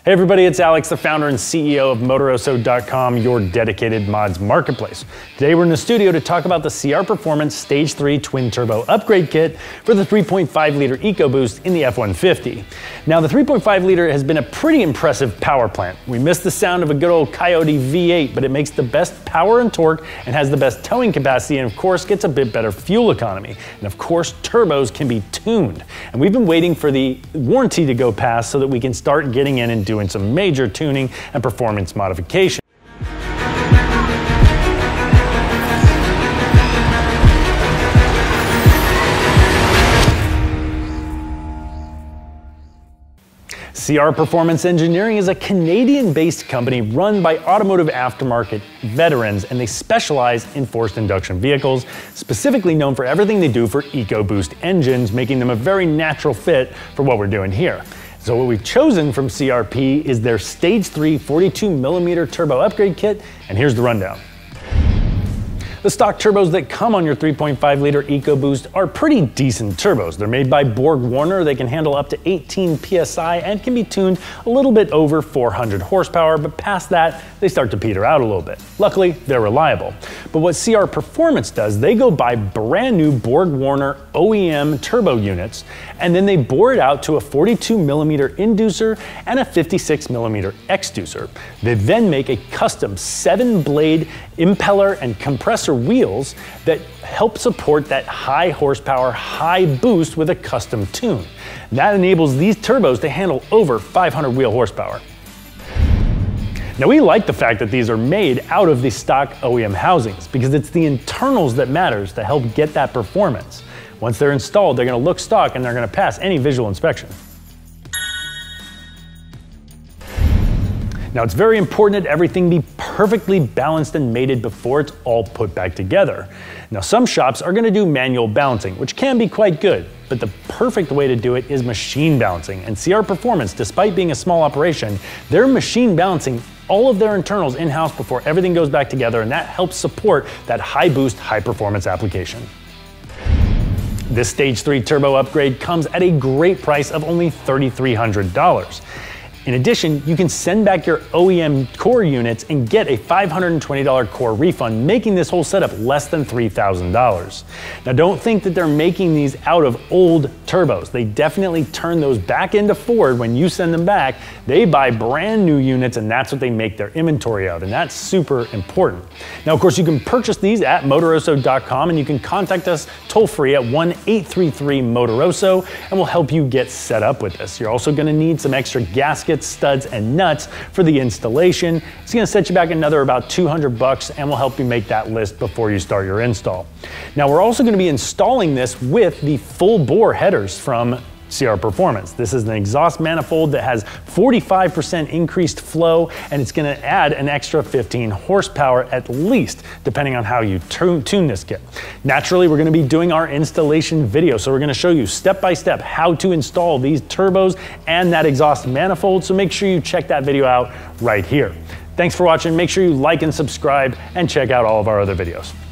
Hey everybody, it's Alex, the founder and CEO of Motoroso.com, your dedicated mods marketplace. Today we're in the studio to talk about the CR Performance Stage 3 Twin Turbo Upgrade Kit for the 3.5 liter EcoBoost in the F-150. Now the 3.5 liter has been a pretty impressive power plant. We miss the sound of a good old Coyote V8, but it makes the best power and torque and has the best towing capacity and of course gets a bit better fuel economy. And of course turbos can be tuned. And we've been waiting for the warranty to go past so that we can start getting in and doing some major tuning and performance modification. CR Performance Engineering is a Canadian-based company run by automotive aftermarket veterans, and they specialize in forced induction vehicles, specifically known for everything they do for EcoBoost engines, making them a very natural fit for what we're doing here. So what we've chosen from CRP is their Stage 3 42mm turbo upgrade kit, and here's the rundown. The stock turbos that come on your 3.5 liter EcoBoost are pretty decent turbos. They're made by BorgWarner. They can handle up to 18 PSI and can be tuned a little bit over 400 horsepower, but past that, they start to peter out a little bit. Luckily, they're reliable. But what CR Performance does, they go buy brand new BorgWarner OEM turbo units, and then they bore it out to a 42mm inducer and a 56mm exducer. They then make a custom 7-blade impeller and compressor wheels that help support that high horsepower, high boost with a custom tune. That enables these turbos to handle over 500 wheel horsepower. Now we like the fact that these are made out of the stock OEM housings because it's the internals that matters to help get that performance. Once they're installed, they're going to look stock and they're going to pass any visual inspection. Now it's very important that everything be perfectly balanced and mated before it's all put back together. Now some shops are going to do manual balancing, which can be quite good, but the perfect way to do it is machine balancing. And CR Performance, despite being a small operation, they're machine balancing all of their internals in-house before everything goes back together, and that helps support that high boost, high performance application. This Stage 3 turbo upgrade comes at a great price of only $3,300. In addition, you can send back your OEM core units and get a $520 core refund, making this whole setup less than $3,000. Now don't think that they're making these out of old turbos. They definitely turn those back into Ford when you send them back. They buy brand new units and that's what they make their inventory of, and that's super important. Now of course you can purchase these at Motoroso.com and you can contact us toll free at 1-833-MOTOROSO and we'll help you get set up with this. You're also going to need some extra gaskets, studs, and nuts for the installation. It's going to set you back another about $200 and will help you make that list before you start your install. Now we're also going to be installing this with the full bore headers from CR Performance. This is an exhaust manifold that has 45% increased flow, and it's going to add an extra 15 horsepower at least, depending on how you tune this kit. Naturally, we're going to be doing our installation video, so we're going to show you step by step how to install these turbos and that exhaust manifold, so make sure you check that video out right here. Thanks for watching. Make sure you like and subscribe and check out all of our other videos.